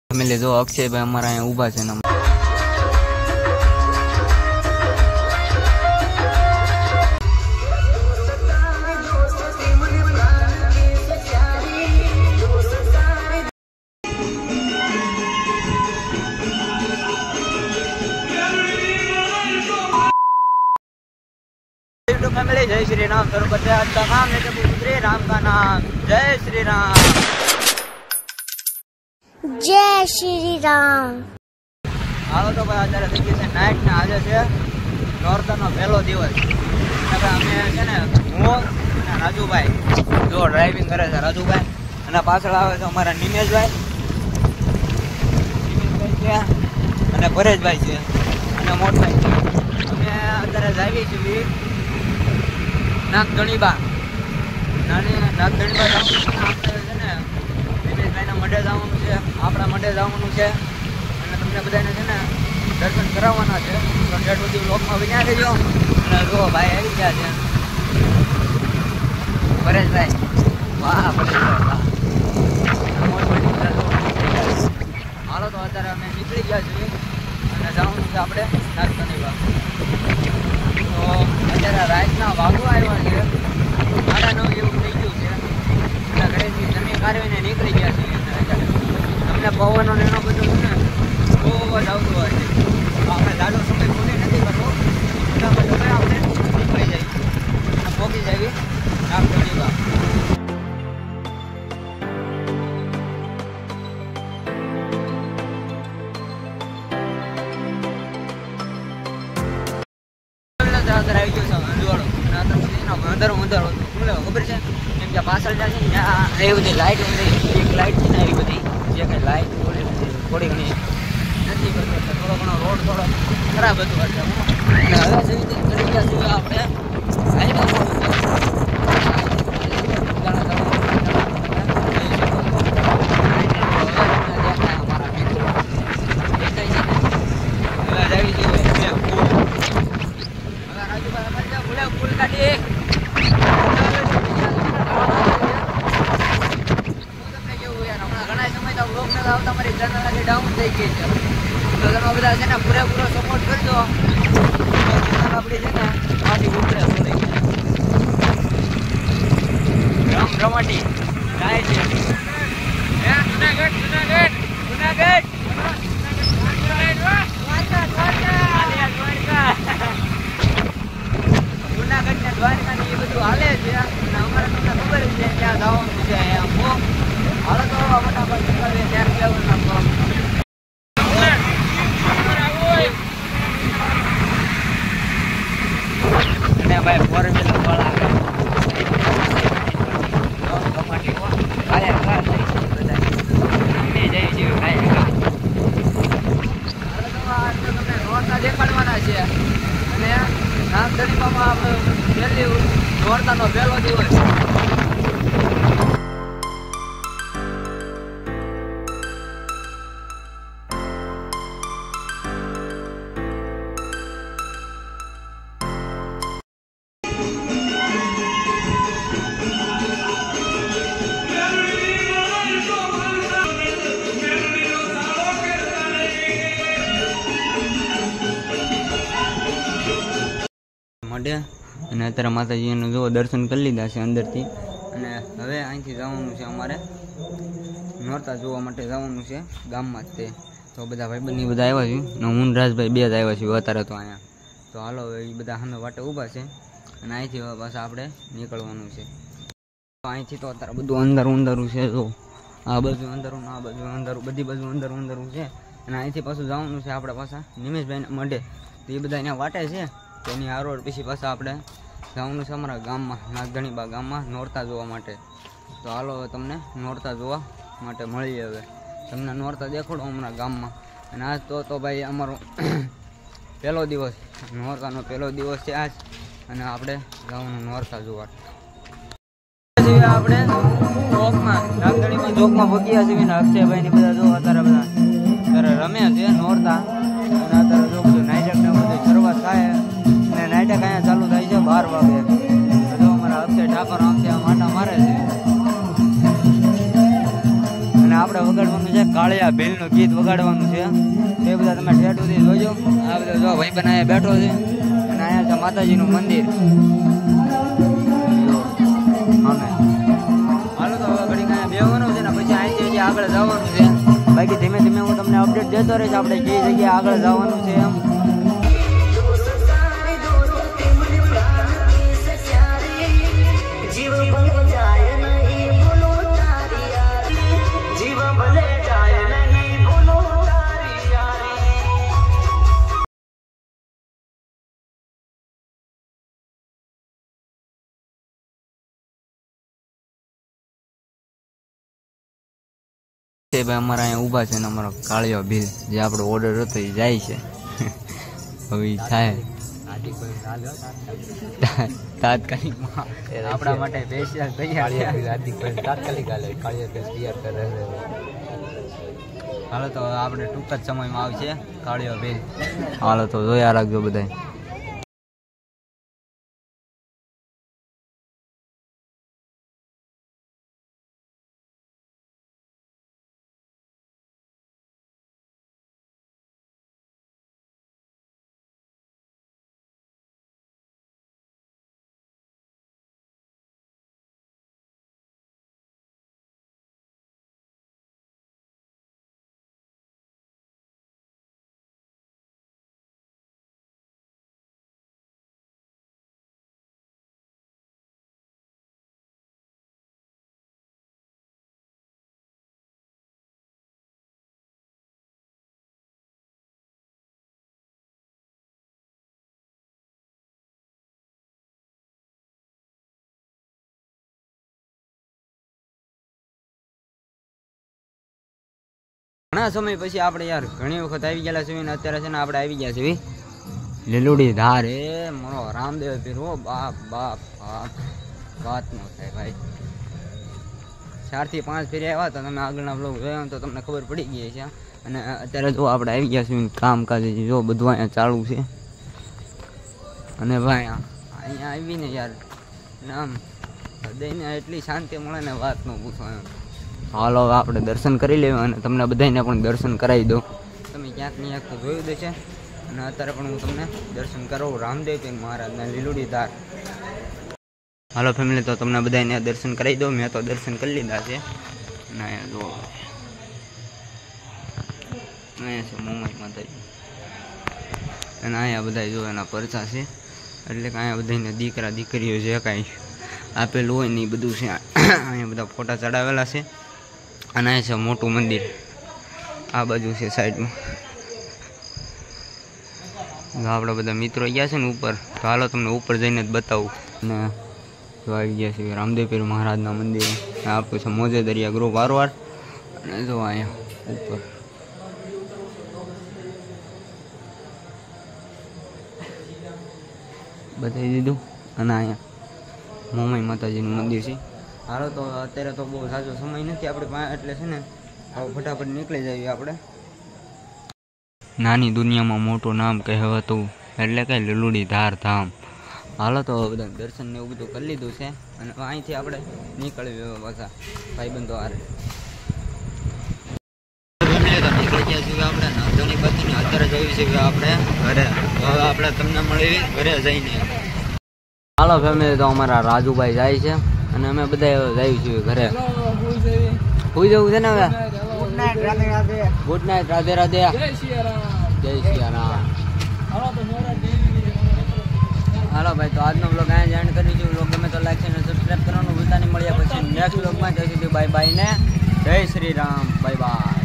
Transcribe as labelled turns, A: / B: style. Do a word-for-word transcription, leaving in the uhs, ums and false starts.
A: Family જો અક્ષયભાઈ અમારા અહીંયા ઊભા છે ને फैमिली जय श्री राम शुरू करते हैं आज का काम लेके श्री राम का नाम जय श्री राम
B: जय श्री राम।
A: हालो तो भाई અત્યારે થઈ ગઈ છે નાઈટ ને આજે છે નોરતાનો પહેલો દિવસ એટલે અમે છે ને હું અને રાજુભાઈ જો ડ્રાઇવિંગ કરે છે રાજુભાઈ અને પાછળ આવે છે અમારા નિમેશભાઈ નિમેશભાઈ છે અને પરેશભાઈ છે અને મોટભાઈ છે અમે અત્યારે જાવી છીએ નાગધણીબા નાની નાગધણીબા જવાનું આપણે છે ને નિમેશભાઈના મઢે જવાનું છે આપણા મઢે જવાનું છે અને તમને બધાને છે ને દર્શન કરાવવાના છે તો ડેઢ સુધી બ્લોકમાં વિના રહેજો અને જો ભાઈ આવી ગયા છે પરેશભાઈ વાહ પરેશભાઈ વાહ હાલો તો અત્યારે અમે નીકળી ગયા છીએ અને જવાનું છે આપણે નાગધણીબા તો અત્યારે રાતના વાગવા આવ્યા છે સાડા નવ જેવું થઈ ગયું છે એટલે ઘરેથી જમી કાઢવીને નીકળી ગયા છીએ અત્યારે તમને પવનો ને એનો બધું છે ને બહુ જ આવતું હોય છે આપણે જાડો સમય પૂરી નથી કરવો એટલા માટે આપણે નીકળી જઈએ પહોંચી જઈએ નાગધણીબા આવી ગયો છે અંજવાળો અંધારો અંધારો ખબર છે કેમ કે પાછળ જાય છે ને ત્યાં એ બધી લાઇટ એક લાઇટ છે ને એવી બધી જે કંઈ લાઇટ થોડી થોડી ઘણી નથી કરતો થોડો ઘણો રોડ થોડો ખરાબ હતું એટલે હવે જેવી રીતે ચડી ગયા છીએ આપણે તમારી ચેનલ આખી ડાઉન થઈ ગઈ છે તો તમે બધા છે ને પૂરેપૂરો સપોર્ટ કરજો ચેનલ આપણી છે ને આથી ઉપરે સુધરી રામ રમાટી જાય છે જુનાગઢ જુનાગઢ જુનાગઢ જુનાગઢ ને દ્વારકા ને એ બધું હાલે છે અને અમારે તમને ખબર છે ત્યાં જવાનું છે હાલો તો ફટાફટ નીકળીએ ત્યાં લેવલ નાખો ને ભાઈ ફોર વ્હીલર વાળા કમાટી ભાઈ કાર થઈ છે બધા ને જઈ જીવ ભાઈ હાલો તો આ તમને નોરતા દેખાડવાના છે અને નાગધણીબામાં આપણે પહેલી નોરતાનો પહેલો દિવસ મઢે અને અત્યારે માતાજીનું જો દર્શન કરી લીધા છે અંદરથી અને હવે અહીંથી જવાનું છે અમારે નોરતા જોવા માટે જવાનું છે ગામમાં જ તે તો બધા ભાઈબંધી બધા આવ્યા છે અને હું રાજભાઈ બે જ આવ્યા છીએ અત્યારે તો અહીંયા તો હાલો એ બધા સામે વાટે ઊભા છે અને અહીંથી પાછા આપણે નીકળવાનું છે તો અહીંથી તો અત્યારે બધું અંધારું અંધારું છે જો આ બાજુ અંધારું આ બાજુ અંધારું બધી બાજુ અંધારું અંધારું છે અને અહીંથી પાછું જવાનું છે આપણે પાછા નિમેશભાઈને મઢે તો એ બધા અહીંયા વાટે છે તેની આ રોડ પછી પાછા આપણે જવાનું છે અમારા ગામમાં નાગધણીબા ગામમાં નોરતા જોવા માટે તો હાલો હવે તમને નોરતા જોવા માટે મળીએ હવે તમને નોરતા દેખાડો અમારા ગામમાં અને આજ તો તો ભાઈ અમારો પહેલો દિવસ નોરતાનો પહેલો દિવસ છે આજ અને આપણે જવાનું નોરતા જોવા આપણે ચોકમાં નાગધણીમાં ચોકમાં ભગ્યા છીએ ને અક્ષયભાઈ ને બધા જો અત્યારે બધા અત્યારે રમે છે નોરતા અને અત્યારે જો બધું નાઇટક ને બધું શરૂઆત થાય અને નાઇટક અહીંયા ચાલુ થાય છે બાર વાગે જો અમારા અક્ષય ઠાકોર આમ છે માટા મારે છે અને આપણે આપણે વગાડવાનું છે કાળિયા ભીલનું ગીત વગાડવાનું છે. એ બધા તમે ઠેઠ સુધી જોજો. આ બધા જો ભાઈ બન અહીંયા બેઠો છે અને અહીંયા છે માતાજીનું મંદિર. અમે હાલો તો હવે ઘડીક અહીંયા બેહવાનું છે ને પછી અહીંથી હજી આગળ જવાનું છે. બાકી ધીમે ધીમે હું તમને અપડેટ દેતો રહીશ આપણે કઈ જગ્યાએ આગળ જવાનું છે એમ. ભાઈ અમારા અહીંયા ઊભા છે ને અમારો કાળિયો ભીલ જે આપણો ઓર્ડર હતો એ જાય છે. હવે એ થાય તાત્કાલિક આપણા માટે સ્પેશિયલ તૈયાર તાત્કાલિક હાલો તો આપણે ટૂંક જ સમયમાં આવશે કાળિયો ભીલ. હાલો તો જોયા રાખજો બધા. ઘણા સમય પછી આપણે યાર ઘણી વખત આવી ગયેલા છે ને અત્યારે છે ને આપણે આવી ગયા છે લીલુડી ધાર. એ મારો રામદેવ પીર હો બાપ બાપ બાપ વાત ન થાય ભાઈ. ચારથી પાંચ ફેરી આવ્યા હતા તમે આગળના બ્લોગ જોયા તો તમને ખબર પડી ગઈ છે. અને અત્યારે જો આપણે આવી ગયા છીએ કામકાજ જો બધું અહીંયા ચાલુ છે. અને ભાઈ અહીંયા આવીને યાર આમ હૃદયને એટલી શાંતિ મળે ને વાત ન પૂછો એમ. હાલો આપણે દર્શન કરી લેવા અને તમને બધાને પણ દર્શન કરાવી દઉં. તમે ક્યાંક ને ક્યાંક તો જોયું દેશે અને અત્યારે પણ હું તમને દર્શન કરાવું રામદેવ પીર મહારાજના લીલુડી ધાર. હાલો ફેમિલી તો તમને બધાને દર્શન કરાવી દઉં. મેં તો દર્શન કરી લીધા છે. અને અહીંયા જો અહીંયા છે મોમાઈ માતાજી અને અહીંયા બધા જો એના પરચા છે. એટલે કે અહીંયા બધાને દીકરા દીકરીઓ જે કાંઈ આપેલું હોય ને એ બધું છે. અહીંયા બધા ફોટા ચડાવેલા છે. અને અહીં છે મોટું મંદિર આ બાજુ છે સાઈડમાં. આપણા બધા મિત્રો ગયા છે ને ઉપર તો હાલો તમને ઉપર જઈને જ બતાવું. અને જો આવી ગયા છે રામદેવ પીર મહારાજના મંદિરે. આપણું છે મોજે દરિયા ગ્રુપ વારવાર. અને જો અહીંયા ઉપર બતાવી દીધું. અને અહીંયા મોમાઈ માતાજીનું મંદિર છે. હાલો તો અત્યારે તો બહુ સાચો સમય નથી આપણે પાસે એટલે છે ને હવે ફટાફટ નીકળી જઈએ આપણે. નાની દુનિયામાં મોટું નામ કહેવાતું એટલે કે લીલુડી ધાર ધામ. હાલો તો બધા દર્શન ને એવું બધું કરી લીધું છે અને અહીંથી આપણે નીકળીએ પાછા ભાઈબંધો હારે. નીકળી ગયા છીએ આપણે નાંદોની બાજુની અત્યારે જોયું છે કે આપણે ઘરે. હવે આપણે તમને મળી ઘરે જઈને. હાલો ફેમિલી તો અમારા રાજુભાઈ જાય છે અને અમે બધા જઈએ છીએ ઘરે. સુઈ જવું છે ને હવે. Good night Radhe Radhe. જય સિયારામ. હાલો ભાઈ તો આજનો બ્લોગ અહીંયા એન્ડ કરી છું. બ્લોગ ગમે તો લાઈક અને સબસ્ક્રાઈબ કરવાનું ભૂલતા નહીં. મળ્યા પછી નેક્સ્ટ બ્લોગમાં જય સુધી બાય બાય ને જય શ્રી રામ. Bye bye.